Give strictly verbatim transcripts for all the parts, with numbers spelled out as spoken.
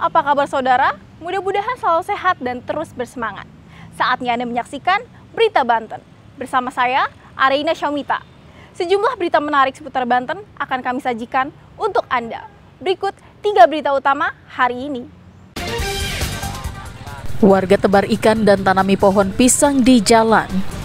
Apa kabar saudara? Mudah-mudahan selalu sehat dan terus bersemangat. Saatnya Anda menyaksikan Berita Banten. Bersama saya, Areina Syamita. Sejumlah berita menarik seputar Banten akan kami sajikan untuk Anda. Berikut tiga berita utama hari ini. Warga tebar ikan dan tanami pohon pisang di jalan.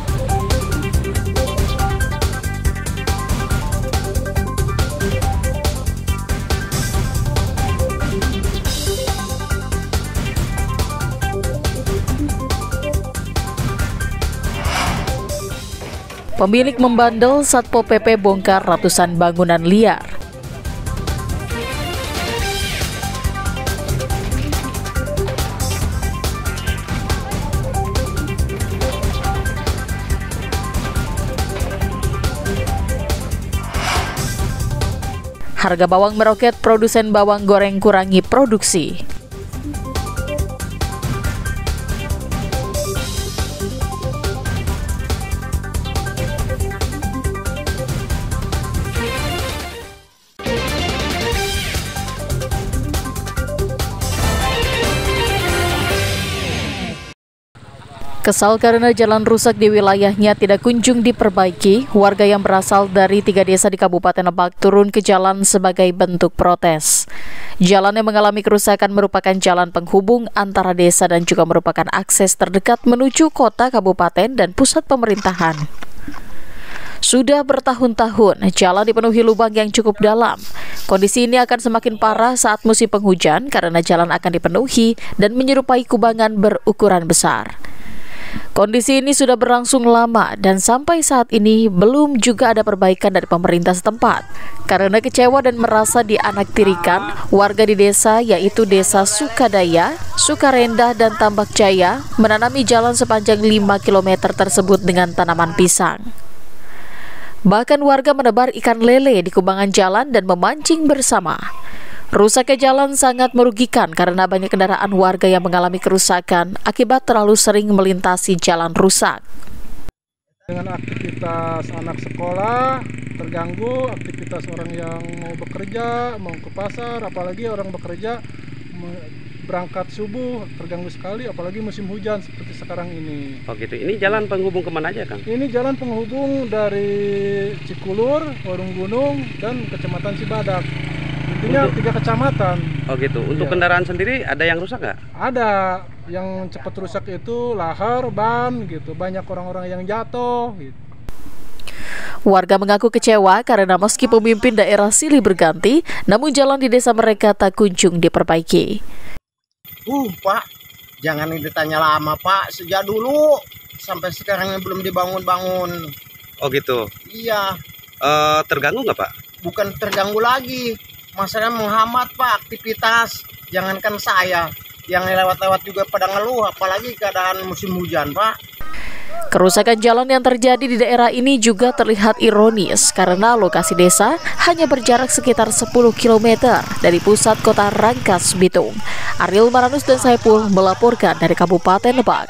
Pemilik membandel, Satpol P P bongkar ratusan bangunan liar. Harga bawang meroket, produsen bawang goreng kurangi produksi. Kesal karena jalan rusak di wilayahnya tidak kunjung diperbaiki, warga yang berasal dari tiga desa di Kabupaten Lebak turun ke jalan sebagai bentuk protes. Jalan yang mengalami kerusakan merupakan jalan penghubung antara desa dan juga merupakan akses terdekat menuju kota, kabupaten, dan pusat pemerintahan. Sudah bertahun-tahun, jalan dipenuhi lubang yang cukup dalam. Kondisi ini akan semakin parah saat musim penghujan karena jalan akan dipenuhi dan menyerupai kubangan berukuran besar. Kondisi ini sudah berlangsung lama dan sampai saat ini belum juga ada perbaikan dari pemerintah setempat. Karena kecewa dan merasa dianaktirikan, warga di desa yaitu Desa Sukadaya, Sukarendah, dan Tambak Jaya menanami jalan sepanjang lima kilometer tersebut dengan tanaman pisang. Bahkan warga menebar ikan lele di kubangan jalan dan memancing bersama. Rusaknya jalan sangat merugikan karena banyak kendaraan warga yang mengalami kerusakan akibat terlalu sering melintasi jalan rusak. Dengan aktivitas anak sekolah terganggu, aktivitas orang yang mau bekerja, mau ke pasar, apalagi orang bekerja berangkat subuh terganggu sekali, apalagi musim hujan seperti sekarang ini. Oh gitu, ini jalan penghubung kemana aja Kang? Ini jalan penghubung dari Cikulur, Warung Gunung, dan Kecamatan Cibadak. Intinya untuk tiga kecamatan. Oh gitu. Untuk ya. Kendaraan sendiri ada yang rusak nggak? Ada. Yang cepat rusak itu lahar, ban gitu. Banyak orang-orang yang jatuh gitu. Warga mengaku kecewa karena meski pemimpin daerah silih berganti, namun jalan di desa mereka tak kunjung diperbaiki. Uh Pak, jangan ditanya lama Pak. Sejak dulu sampai sekarang belum dibangun-bangun. Oh gitu. Iya. Uh, terganggu nggak Pak? Bukan terganggu lagi. Masalahnya menghambat Pak aktivitas, jangankan saya, yang lewat-lewat juga pada ngeluh, apalagi keadaan musim hujan Pak. Kerusakan jalan yang terjadi di daerah ini juga terlihat ironis karena lokasi desa hanya berjarak sekitar sepuluh kilometer dari pusat kota Rangkas Bitung. Ariel Maranus dan Saipul melaporkan dari Kabupaten Lebak.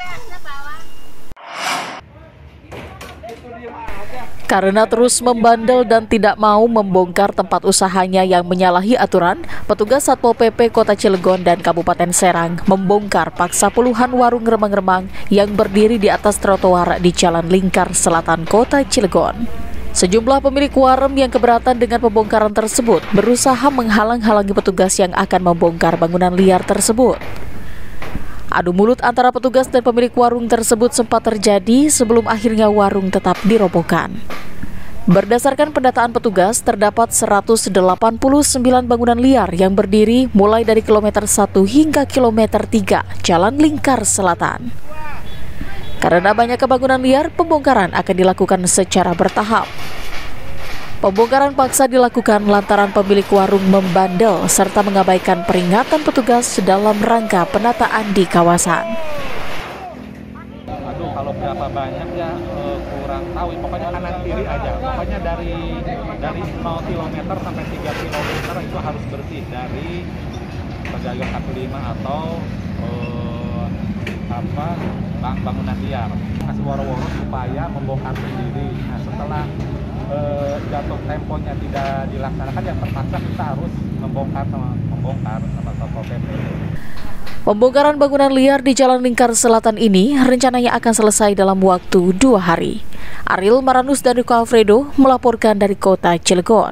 Karena terus membandel dan tidak mau membongkar tempat usahanya yang menyalahi aturan, petugas Satpol P P Kota Cilegon dan Kabupaten Serang membongkar paksa puluhan warung remang-remang yang berdiri di atas trotoar di Jalan Lingkar Selatan Kota Cilegon. Sejumlah pemilik warung yang keberatan dengan pembongkaran tersebut berusaha menghalang-halangi petugas yang akan membongkar bangunan liar tersebut. Adu mulut antara petugas dan pemilik warung tersebut sempat terjadi sebelum akhirnya warung tetap dirobohkan. Berdasarkan pendataan petugas, terdapat seratus delapan puluh sembilan bangunan liar yang berdiri mulai dari kilometer satu hingga kilometer tiga Jalan Lingkar Selatan. Karena banyak bangunan liar, pembongkaran akan dilakukan secara bertahap. Pembongkaran paksa dilakukan lantaran pemilik warung membandel serta mengabaikan peringatan petugas dalam rangka penataan di kawasan. Aduh, kalau berapa banyak ya uh, kurang tahu. Pokoknya kanan kiri aja. Pokoknya dari dari nol kilometer sampai tiga kilometer itu harus bersih dari pedagang kaki lima atau uh, apa bang bangunan liar. Kasih waro-waro supaya membongkar sendiri. Nah, setelah Uh, jatuh untuk temponya tidak dilaksanakan, yang terpaksa kita harus membongkar sama membongkar sama Satpol P P. Pembongkaran bangunan liar di Jalan Lingkar Selatan ini rencananya akan selesai dalam waktu dua hari. Ariel Maranus dan Rico Alfredo melaporkan dari kota Cilegon.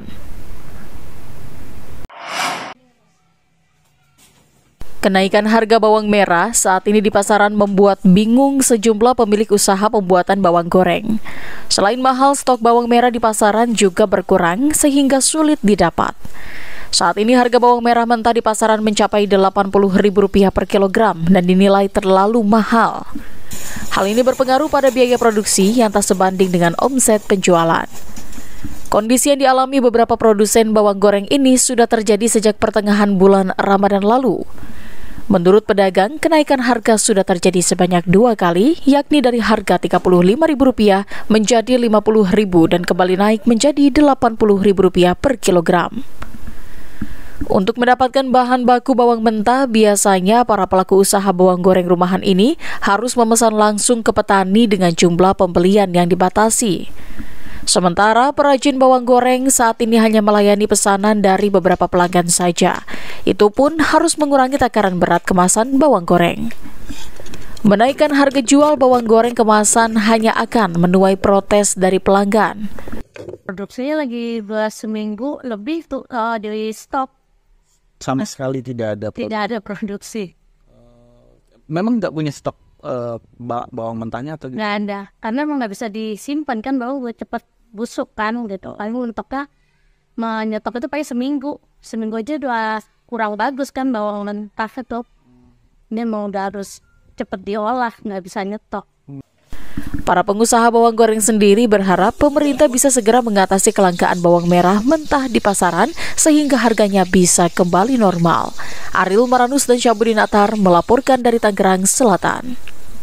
Kenaikan harga bawang merah saat ini di pasaran membuat bingung sejumlah pemilik usaha pembuatan bawang goreng. Selain mahal, stok bawang merah di pasaran juga berkurang sehingga sulit didapat. Saat ini harga bawang merah mentah di pasaran mencapai delapan puluh ribu rupiah per kilogram dan dinilai terlalu mahal. Hal ini berpengaruh pada biaya produksi yang tak sebanding dengan omset penjualan. Kondisi yang dialami beberapa produsen bawang goreng ini sudah terjadi sejak pertengahan bulan Ramadan lalu. Menurut pedagang, kenaikan harga sudah terjadi sebanyak dua kali, yakni dari harga tiga puluh lima ribu rupiah menjadi lima puluh ribu rupiah dan kembali naik menjadi delapan puluh ribu rupiah per kilogram. Untuk mendapatkan bahan baku bawang mentah, biasanya para pelaku usaha bawang goreng rumahan ini harus memesan langsung ke petani dengan jumlah pembelian yang dibatasi. Sementara perajin bawang goreng saat ini hanya melayani pesanan dari beberapa pelanggan saja. Itu pun harus mengurangi takaran berat kemasan bawang goreng. Menaikkan harga jual bawang goreng kemasan hanya akan menuai protes dari pelanggan. Produksinya lagi dua seminggu lebih tuh uh, di stop. Sama sekali tidak ada Tidak ada produksi. Memang nggak punya stok uh, bawang mentahnya atau? Nggak ada, karena emang nggak bisa disimpan kan, bawang udah cepet busuk kan gitu. Paling untuknya menyetok itu pakai seminggu, seminggu aja udah kurang bagus kan bawang mentah itu. Ini mau udah harus cepet diolah, nggak bisa nyetok. Para pengusaha bawang goreng sendiri berharap pemerintah bisa segera mengatasi kelangkaan bawang merah mentah di pasaran sehingga harganya bisa kembali normal. Ariel Maranus dan Syabudin Atar melaporkan dari Tangerang Selatan.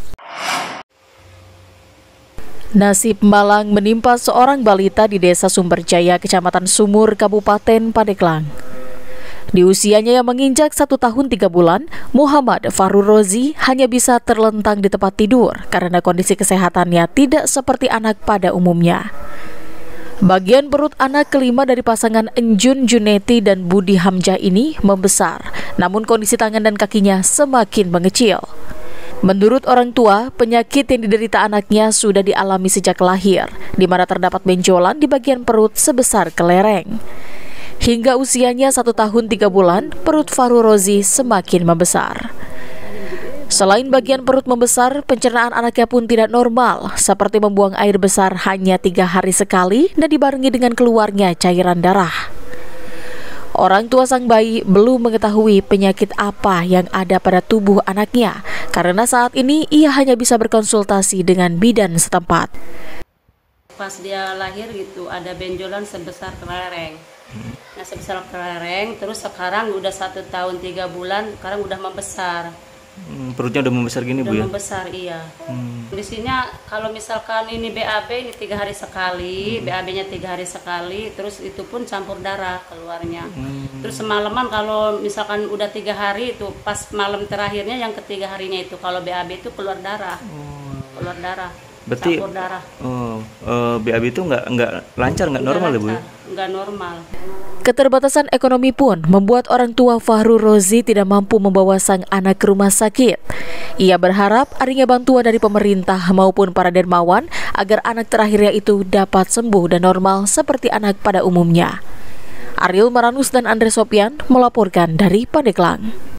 Nasib malang menimpa seorang balita di Desa Sumberjaya, Kecamatan Sumur, Kabupaten Pandeglang. Di usianya yang menginjak satu tahun tiga bulan, Muhammad Farur Rozi hanya bisa terlentang di tempat tidur karena kondisi kesehatannya tidak seperti anak pada umumnya. Bagian perut anak kelima dari pasangan Enjun Juneti dan Budi Hamzah ini membesar, namun kondisi tangan dan kakinya semakin mengecil. Menurut orang tua, penyakit yang diderita anaknya sudah dialami sejak lahir, di mana terdapat benjolan di bagian perut sebesar kelereng. Hingga usianya satu tahun tiga bulan, perut Farur Rozi semakin membesar. Selain bagian perut membesar, pencernaan anaknya pun tidak normal, seperti membuang air besar hanya tiga hari sekali dan dibarengi dengan keluarnya cairan darah. Orang tua sang bayi belum mengetahui penyakit apa yang ada pada tubuh anaknya, karena saat ini ia hanya bisa berkonsultasi dengan bidan setempat. Pas dia lahir gitu, ada benjolan sebesar kelereng. Nah sebesar kelereng, terus sekarang udah satu tahun tiga bulan, sekarang udah membesar. Hmm, perutnya udah membesar gini udah Bu ya? Membesar, iya. Hmm. Kondisinya kalau misalkan ini B A B ini tiga hari sekali, hmm. B A B-nya tiga hari sekali, terus itu pun campur darah keluarnya. Hmm. Terus semalaman kalau misalkan udah tiga hari itu, pas malam terakhirnya yang ketiga harinya itu kalau B A B itu keluar darah, hmm. keluar darah. Berarti campur darah. Oh, uh, B A B itu nggak nggak lancar, nggak normal ya Bu? Nggak normal. Keterbatasan ekonomi pun membuat orang tua Farur Rozi tidak mampu membawa sang anak ke rumah sakit. Ia berharap adanya bantuan dari pemerintah maupun para dermawan agar anak terakhirnya itu dapat sembuh dan normal seperti anak pada umumnya. Ariel Maranus dan Andre Sopian melaporkan dari Pandeglang.